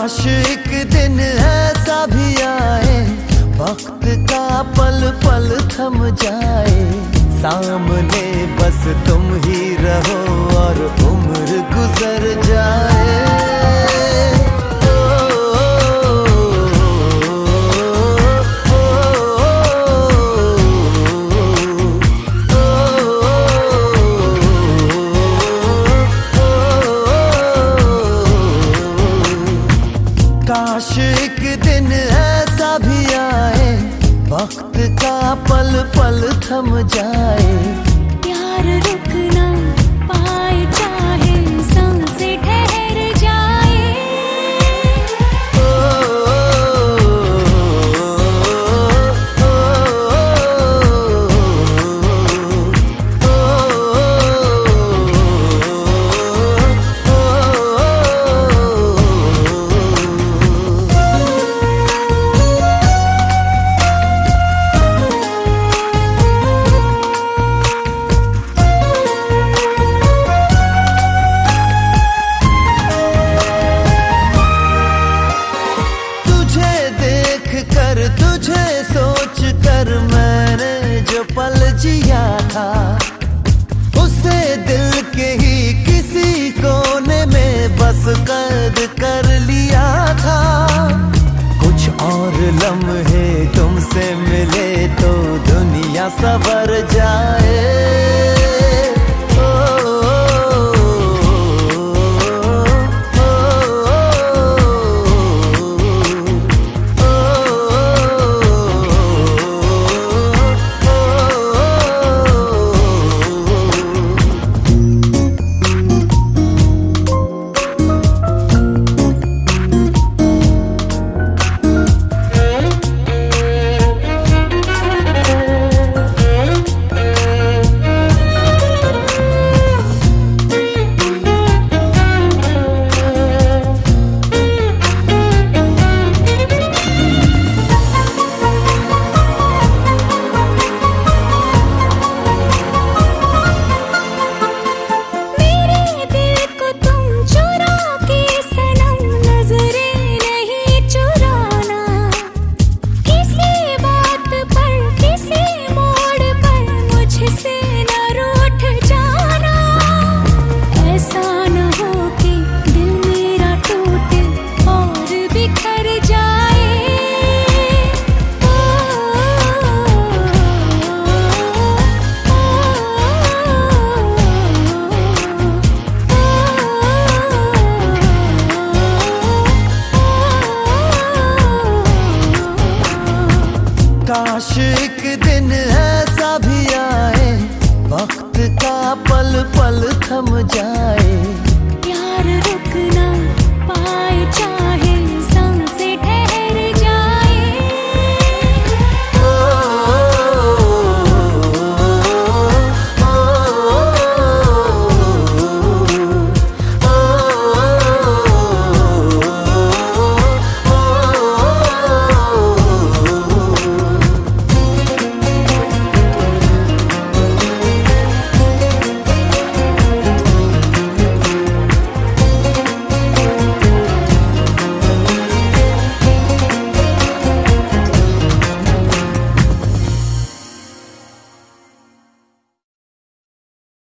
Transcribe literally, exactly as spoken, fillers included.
काश एक दिन ऐसा भी आए, वक्त का पल पल थम जाए, सामने बस तुम ही रहो और उम्र गुजर जाए। काश एक दिन ऐसा भी आए, वक्त का पल पल थम जाए, प्यार रुक ना पाए, चाहे सांसें ठहर जाए। ओ, तुझे सोच कर मैंने जो पल जिया था, उसे दिल के ही किसी कोने में बस कैद कर लिया था। कुछ और लम्हे तुमसे मिले तो दुनिया संवर जाए। काश एक दिन ऐसा भी आए, वक्त का पल पल थम जाए, प्यार रुक ना पाए, चाहे